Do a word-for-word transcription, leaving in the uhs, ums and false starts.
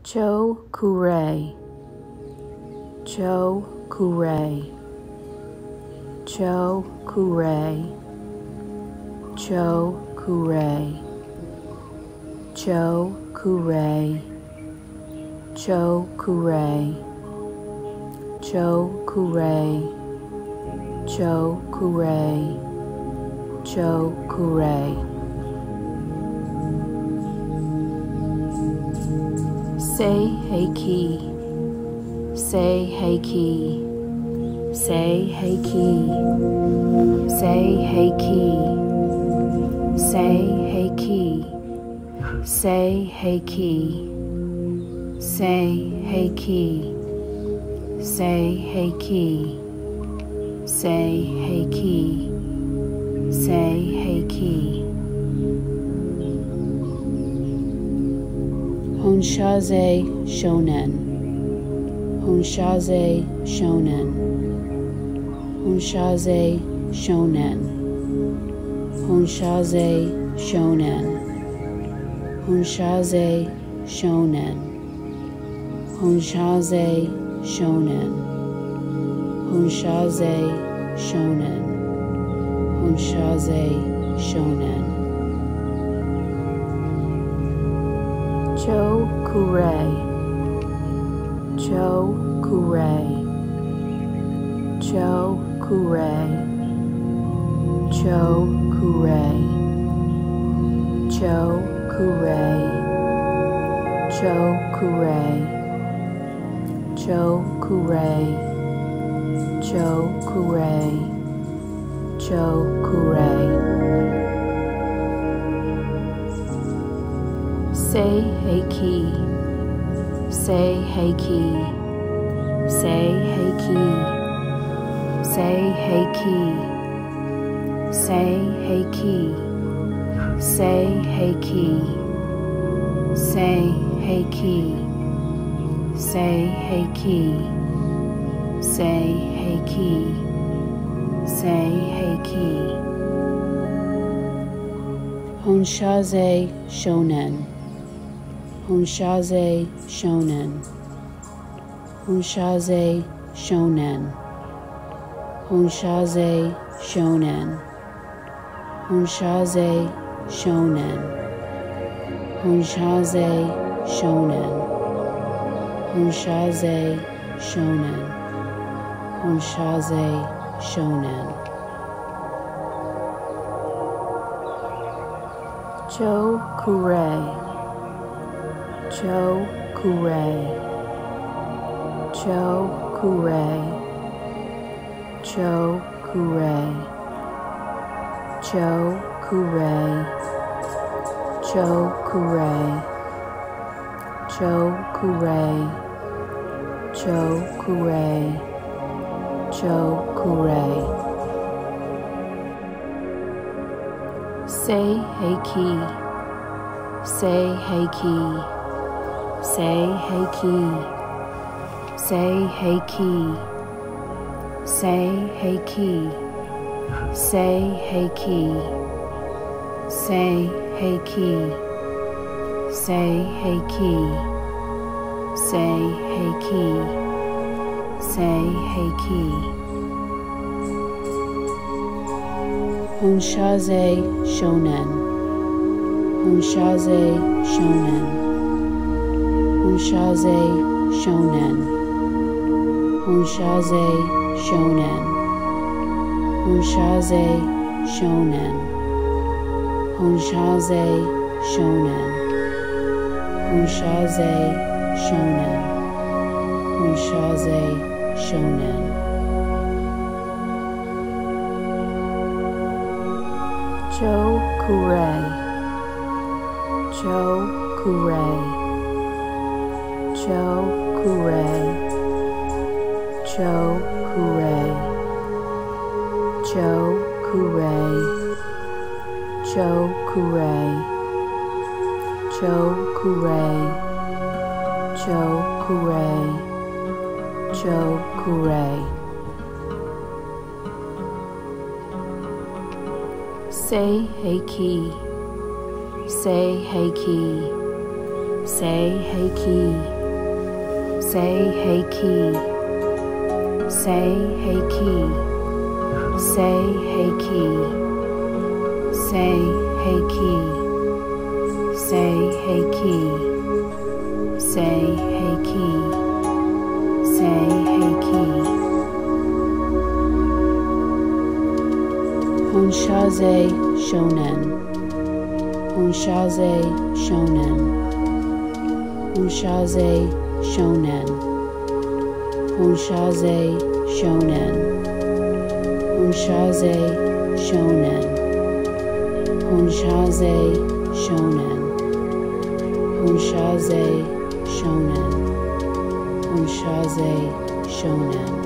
Cho Kure, Cho Kure, Cho Kure, Cho Kure, Cho Kure, Cho Kure, Cho Kure, Cho Kure, Cho Kure. Say Heiki, say Heiki, say Heiki, say Heiki, say Heiki, say Heiki, say Heiki, say Heiki, say Heiki, say Heiki. Honshaze Shonen, Honshaze Shonen, Honshaze Shonen, Honshaze Shonen, Honshaze Shonen, Honshaze Shonen, Honshaze Shonen, Honshaze Shonen. Cho Kure, Cho Kure, Cho Kure, Cho Kure, Cho Kure, Cho Kure, Cho Kure, Cho Kure, Cho Kure. Say Heiki, say Heiki, say Heiki, say Heiki, say Heiki, say Heiki, say Heiki, say Heiki, say Heiki, say Heiki. Honshaze Shonen, Honshaze Shonen, Honshaze Shonen, Honshaze Shonen, Honshaze Shonen, Honshaze Shonen, Honshaze Shonen, Honshaze Shonen. Cho Kure, Cho Kure, Cho Kure, Cho Kure, Cho Kure, Cho Kure, Cho Kure, Cho Kure, Cho Kure. Say Heiki, say Heiki, say Heiki, say Heiki, say Heiki, say Heiki, say Heiki, say Heiki, say Heiki, say Heiki. Honshaze Shonen, Honshaze Shonen, Honshaze Shonen, Honshaze Shonen, Honshaze Shonen, Honshaze Shonen, Honshaze Shonen, Honshaze Shonen. Cho Kure, Cho Kure, Cho Kure, Cho Kure, Cho Kure, Cho Kure, Cho Kure, Cho Kure, Cho Kure. Say Heiki, say Heiki, Say Reiki. Say Reiki. Say Reiki. Say Reiki. Say Reiki. Say Reiki. Say Reiki. Say Reiki. Honshaze Shonen. Honshaze Shonen. Honshaze Shonen. Honshaze Shonen. Honshaze Shonen. Honshaze Shonen. Honshaze Shonen. Honshaze Shonen.